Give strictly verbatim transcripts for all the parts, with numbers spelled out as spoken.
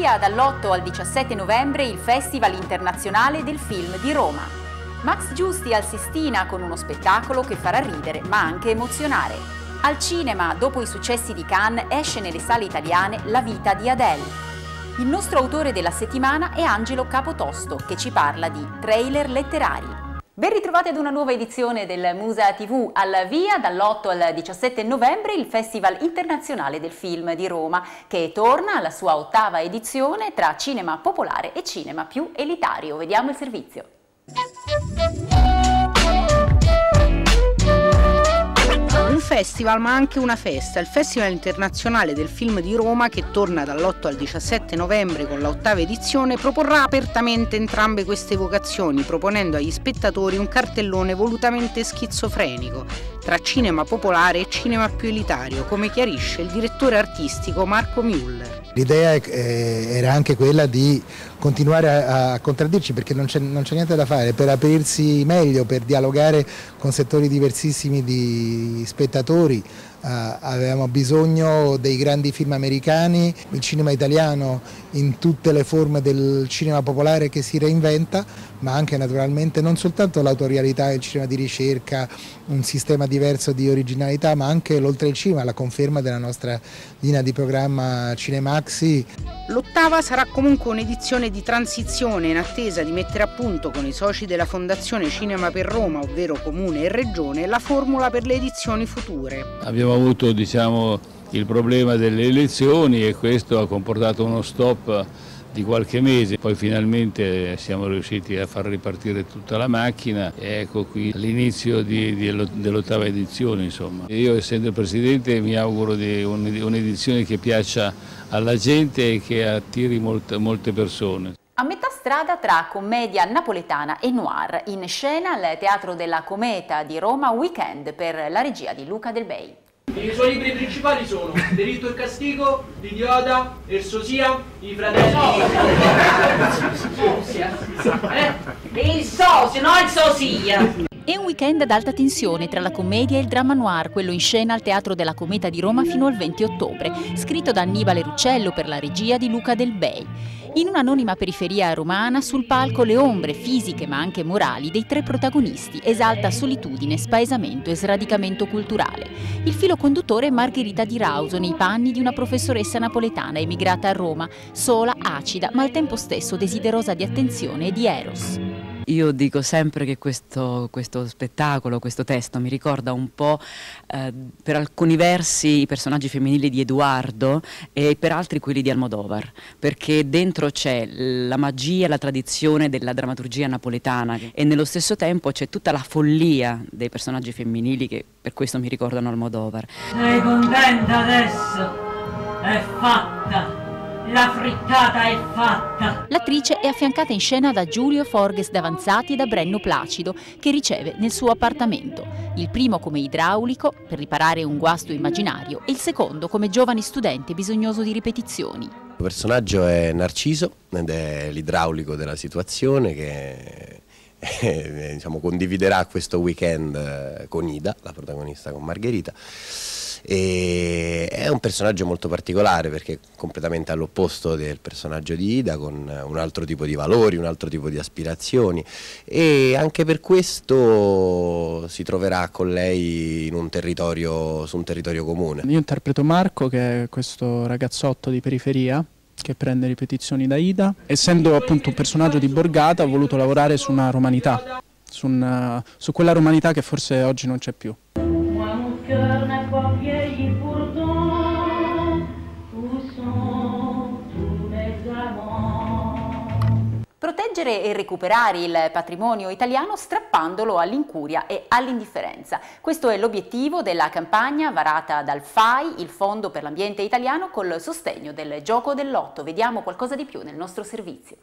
via dall'otto al diciassette novembre il Festival Internazionale del Film di Roma. Max Giusti al Sistina con uno spettacolo che farà ridere ma anche emozionare. Al cinema, dopo i successi di Cannes, esce nelle sale italiane La vita di Adele. Il nostro autore della settimana è Angelo Capotosto, che ci parla di trailer letterari. Ben ritrovati ad una nuova edizione del Musa tivù. Al via dall'otto al diciassette novembre il Festival Internazionale del Film di Roma, che torna alla sua ottava edizione tra cinema popolare e cinema più elitario. Vediamo il servizio. Un festival ma anche una festa, il Festival Internazionale del Film di Roma, che torna dall'otto al diciassette novembre con l'ottava edizione, proporrà apertamente entrambe queste vocazioni, proponendo agli spettatori un cartellone volutamente schizofrenico tra cinema popolare e cinema più elitario, come chiarisce il direttore artistico Marco Müller. L'idea era anche quella di continuare a, a contraddirci, perché non c'è niente da fare, per aprirsi meglio, per dialogare con settori diversissimi di spettatori. Uh, avevamo bisogno dei grandi film americani, il cinema italiano in tutte le forme del cinema popolare che si reinventa, ma anche naturalmente non soltanto l'autorialità del cinema di ricerca, un sistema diverso di originalità, ma anche l'oltre il cinema, la conferma della nostra linea di programma Cinemaxi. L'ottava sarà comunque un'edizione di transizione in attesa di mettere a punto con i soci della Fondazione Cinema per Roma, ovvero Comune e Regione, la formula per le edizioni future. Abbiamo avuto, diciamo, il problema delle elezioni e questo ha comportato uno stop di qualche mese, poi finalmente siamo riusciti a far ripartire tutta la macchina e ecco qui l'inizio dell'ottava edizione. Insomma. Io, essendo il Presidente, mi auguro di un'edizione che piaccia alla gente e che attiri molte, molte persone. A metà strada tra commedia napoletana e noir, in scena al Teatro della Cometa di Roma Weekend per la regia di Luca Del Bei. I suoi libri principali sono Delitto e Castigo, l'Idiota, il Sosia, i fratelli... Sosia? Eh? Il Sosia, no il Sosia! È un weekend ad alta tensione tra la commedia e il dramma noir, quello in scena al Teatro della Cometa di Roma fino al venti ottobre, scritto da Annibale Ruccello per la regia di Luca Del Bei. In un'anonima periferia romana, sul palco le ombre fisiche ma anche morali dei tre protagonisti, esalta solitudine, spaesamento e sradicamento culturale. Il filo conduttore è Margherita Di Rauso nei panni di una professoressa napoletana emigrata a Roma, sola, acida ma al tempo stesso desiderosa di attenzione e di eros. Io dico sempre che questo, questo spettacolo, questo testo mi ricorda un po' eh, per alcuni versi i personaggi femminili di Edoardo e per altri quelli di Almodovar, perché dentro c'è la magia e la tradizione della drammaturgia napoletana e nello stesso tempo c'è tutta la follia dei personaggi femminili che per questo mi ricordano Almodovar. Sei contenta adesso? È fatta! La frittata è fatta! L'attrice è affiancata in scena da Giulio Forges Davanzati e da Brenno Placido, che riceve nel suo appartamento. Il primo come idraulico, per riparare un guasto immaginario, e il secondo come giovane studente bisognoso di ripetizioni. Il personaggio è Narciso ed è l'idraulico della situazione che eh, diciamo, condividerà questo weekend con Ida, la protagonista, con Margherita. E è un personaggio molto particolare perché è completamente all'opposto del personaggio di Ida, con un altro tipo di valori, un altro tipo di aspirazioni, e anche per questo si troverà con lei in un territorio, su un territorio comune. Io interpreto Marco, che è questo ragazzotto di periferia che prende ripetizioni da Ida. Essendo appunto un personaggio di borgata, ho voluto lavorare su una romanità, su, una, su quella romanità che forse oggi non c'è più. Proteggere e recuperare il patrimonio italiano strappandolo all'incuria e all'indifferenza. Questo è l'obiettivo della campagna varata dal F A I, il Fondo per l'Ambiente Italiano, col sostegno del Gioco del Lotto. Vediamo qualcosa di più nel nostro servizio.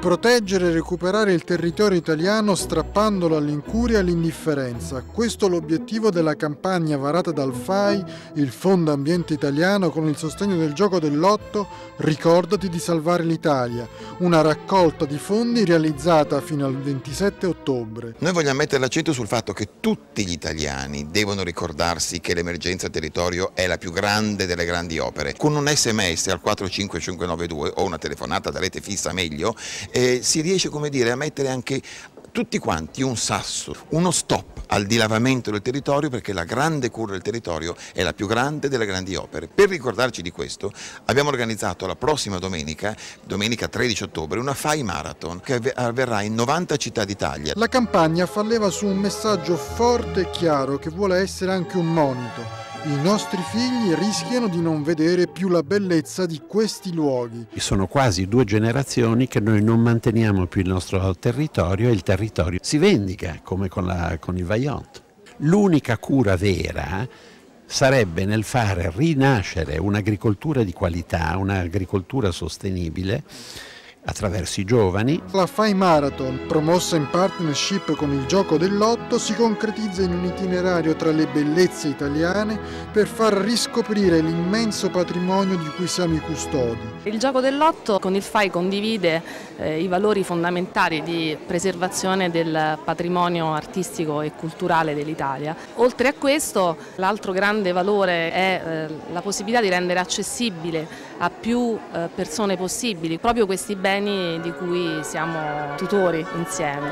proteggere e recuperare il territorio italiano strappandolo all'incuria e all'indifferenza. Questo è l'obiettivo della campagna varata dal F A I, il Fondo Ambiente Italiano, con il sostegno del Gioco del Lotto Ricordati di salvare l'Italia, una raccolta di fondi realizzata fino al ventisette ottobre. Noi vogliamo mettere l'accento sul fatto che tutti gli italiani devono ricordarsi che l'emergenza territorio è la più grande delle grandi opere. Con un sms al quattro cinque cinque nove due o una telefonata da rete fissa meglio, eh, si riesce, come dire, a mettere anche tutti quanti un sasso, uno stop al dilavamento del territorio, perché la grande cura del territorio è la più grande delle grandi opere. Per ricordarci di questo abbiamo organizzato la prossima domenica, domenica tredici ottobre, una F A I Marathon che avverrà in novanta città d'Italia. La campagna fa leva su un messaggio forte e chiaro che vuole essere anche un monito. I nostri figli rischiano di non vedere più la bellezza di questi luoghi. Sono quasi due generazioni che noi non manteniamo più il nostro territorio e il territorio si vendica, come con, la, con il Vaillant. L'unica cura vera sarebbe nel fare rinascere un'agricoltura di qualità, un'agricoltura sostenibile, attraverso i giovani. La F A I Marathon, promossa in partnership con il Gioco del Lotto, si concretizza in un itinerario tra le bellezze italiane per far riscoprire l'immenso patrimonio di cui siamo i custodi. Il Gioco del Lotto con il F A I condivide eh, i valori fondamentali di preservazione del patrimonio artistico e culturale dell'Italia. Oltre a questo, l'altro grande valore è eh, la possibilità di rendere accessibile a più eh, persone possibili proprio questi beni di cui siamo tutori insieme.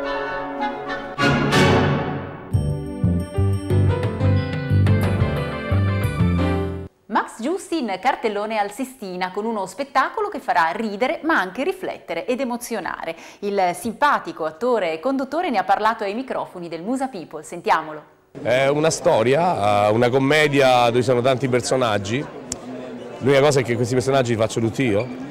Max Giusti in cartellone al Sistina con uno spettacolo che farà ridere ma anche riflettere ed emozionare. Il simpatico attore e conduttore ne ha parlato ai microfoni del Musa People, sentiamolo. È una storia, una commedia dove ci sono tanti personaggi. L'unica cosa è che questi personaggi li faccio tutti io.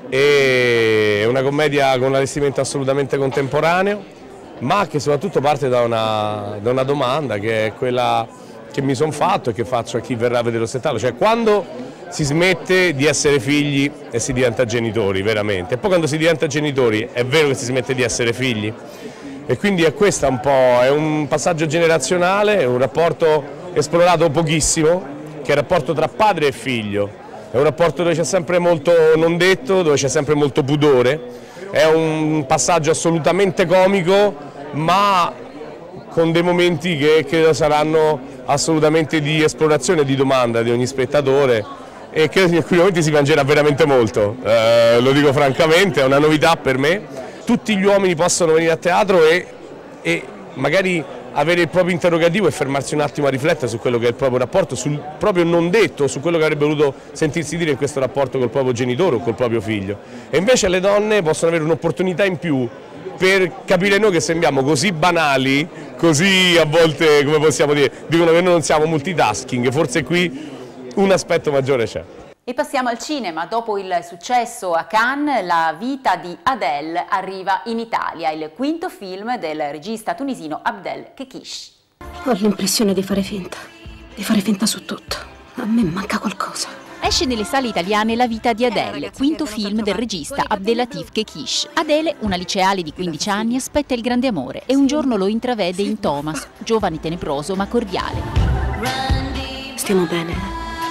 È una commedia con un allestimento assolutamente contemporaneo, ma che soprattutto parte da una, da una domanda che è quella che mi sono fatto e che faccio a chi verrà a vedere lo spettacolo, cioè quando si smette di essere figli e si diventa genitori veramente, e poi quando si diventa genitori è vero che si smette di essere figli, e quindi è questo un po', è un passaggio generazionale, è un rapporto esplorato pochissimo, che è il rapporto tra padre e figlio. È un rapporto dove c'è sempre molto non detto, dove c'è sempre molto pudore, è un passaggio assolutamente comico, ma con dei momenti che credo saranno assolutamente di esplorazione e di domanda di ogni spettatore, e credo che in alcuni momenti si piangerà veramente molto, eh, lo dico francamente, è una novità per me. Tutti gli uomini possono venire a teatro e, e magari avere il proprio interrogativo e fermarsi un attimo a riflettere su quello che è il proprio rapporto, sul proprio non detto, su quello che avrebbe voluto sentirsi dire in questo rapporto col proprio genitore o col proprio figlio. E invece le donne possono avere un'opportunità in più per capire noi che sembriamo così banali, così a volte, come possiamo dire, dicono che noi non siamo multitasking, forse qui un aspetto maggiore c'è. E passiamo al cinema. Dopo il successo a Cannes, la vita di Adele arriva in Italia, il quinto film del regista tunisino Abdel Kekish. Ho l'impressione di fare finta, di fare finta su tutto. A me manca qualcosa. Esce nelle sale italiane La vita di Adele, quinto film del regista Abdelatif Kekish. Adele, una liceale di quindici anni, aspetta il grande amore e un giorno lo intravede in Thomas, giovane tenebroso ma cordiale. Stiamo bene.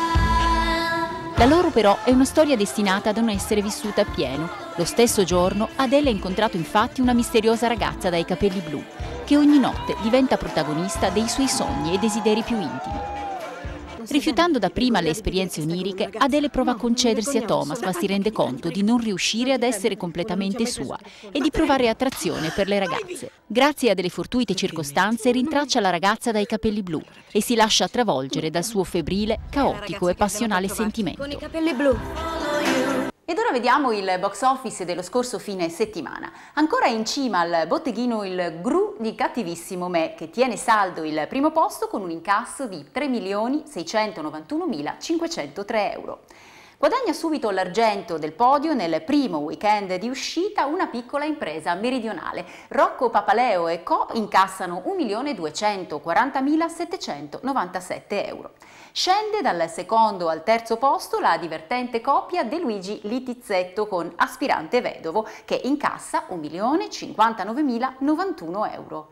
La loro però è una storia destinata ad non essere vissuta appieno. Lo stesso giorno Adele ha incontrato infatti una misteriosa ragazza dai capelli blu, che ogni notte diventa protagonista dei suoi sogni e desideri più intimi. Rifiutando dapprima le esperienze oniriche, Adele prova a concedersi a Thomas, ma si rende conto di non riuscire ad essere completamente sua e di provare attrazione per le ragazze. Grazie a delle fortuite circostanze rintraccia la ragazza dai capelli blu e si lascia travolgere dal suo febbrile, caotico e passionale sentimento. Con i capelli blu. Ed ora vediamo il box office dello scorso fine settimana. Ancora in cima al botteghino il Gru di Cattivissimo Me, che tiene saldo il primo posto con un incasso di tre milioni seicentonovantunomilacinquecentotre euro. Guadagna subito l'argento del podio nel primo weekend di uscita una piccola impresa meridionale. Rocco Papaleo e Co. incassano un milione duecentoquarantamila settecentonovantasette euro. Scende dal secondo al terzo posto la divertente coppia De Luigi Litizzetto con Aspirante Vedovo, che incassa un milione cinquantanovemila novantuno euro.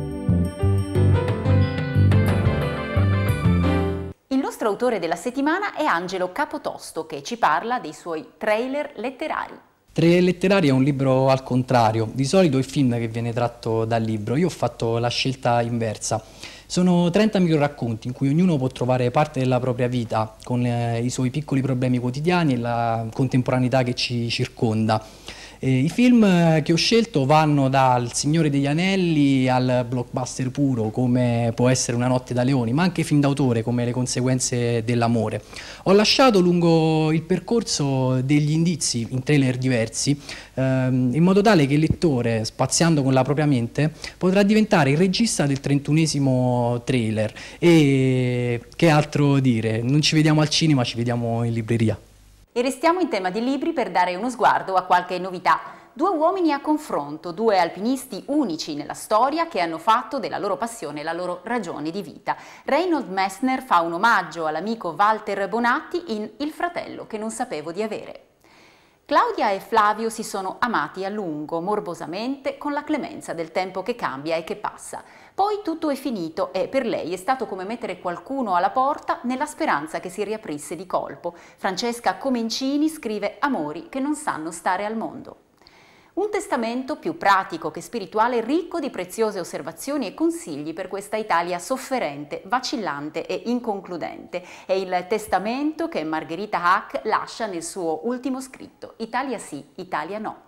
Il nostro autore della settimana è Angelo Capotosto, che ci parla dei suoi trailer letterari. Trailer letterari è un libro al contrario. Di solito il film che viene tratto dal libro, io ho fatto la scelta inversa. Sono trenta microracconti in cui ognuno può trovare parte della propria vita con eh, i suoi piccoli problemi quotidiani e la contemporaneità che ci circonda. Eh, I film che ho scelto vanno dal Signore degli Anelli al blockbuster puro come può essere Una notte da leoni, ma anche film d'autore come Le conseguenze dell'amore. Ho lasciato lungo il percorso degli indizi in trailer diversi ehm, in modo tale che il lettore, spaziando con la propria mente, potrà diventare il regista del trentunesimo trailer. E che altro dire? Non ci vediamo al cinema, ci vediamo in libreria. E restiamo in tema di libri per dare uno sguardo a qualche novità. Due uomini a confronto, due alpinisti unici nella storia che hanno fatto della loro passione la loro ragione di vita. Reinhold Messner fa un omaggio all'amico Walter Bonatti in Il fratello che non sapevo di avere. Claudia e Flavio si sono amati a lungo, morbosamente, con la clemenza del tempo che cambia e che passa. Poi tutto è finito e per lei è stato come mettere qualcuno alla porta nella speranza che si riaprisse di colpo. Francesca Comencini scrive amori che non sanno stare al mondo. Un testamento più pratico che spirituale, ricco di preziose osservazioni e consigli per questa Italia sofferente, vacillante e inconcludente. È il testamento che Margherita Hack lascia nel suo ultimo scritto, Italia sì, Italia no.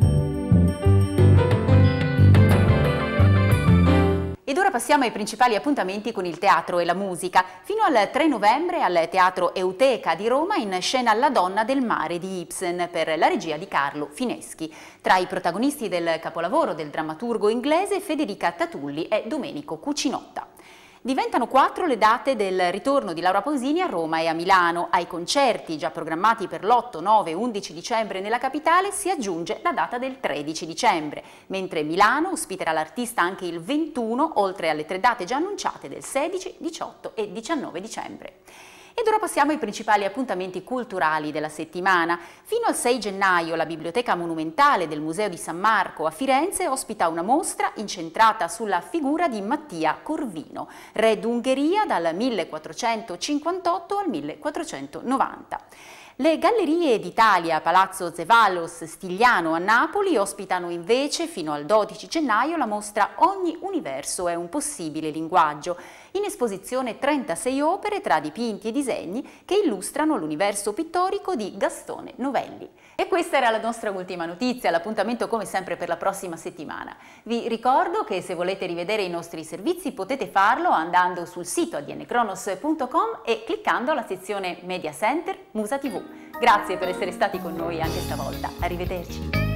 Ed ora passiamo ai principali appuntamenti con il teatro e la musica. Fino al tre novembre al Teatro Euteca di Roma in scena La donna del mare di Ibsen per la regia di Carlo Fineschi. Tra i protagonisti del capolavoro del drammaturgo inglese Federica Tatulli e Domenico Cucinotta. Diventano quattro le date del ritorno di Laura Pausini a Roma e a Milano. Ai concerti già programmati per l'otto, nove e undici dicembre nella capitale si aggiunge la data del tredici dicembre, mentre Milano ospiterà l'artista anche il ventuno, oltre alle tre date già annunciate del sedici, diciotto e diciannove dicembre. Ed ora passiamo ai principali appuntamenti culturali della settimana. Fino al sei gennaio la Biblioteca Monumentale del Museo di San Marco a Firenze ospita una mostra incentrata sulla figura di Mattia Corvino, re d'Ungheria dal millequattrocentocinquantotto al millequattrocentonovanta. Le Gallerie d'Italia Palazzo Zevallos Stigliano a Napoli ospitano invece fino al dodici gennaio la mostra Ogni universo è un possibile linguaggio, in esposizione trentasei opere tra dipinti e disegni che illustrano l'universo pittorico di Gastone Novelli. E questa era la nostra ultima notizia, l'appuntamento come sempre per la prossima settimana. Vi ricordo che se volete rivedere i nostri servizi potete farlo andando sul sito a d n cronos punto com e cliccando la sezione Media Center Musa tivù. Grazie per essere stati con noi anche stavolta, arrivederci.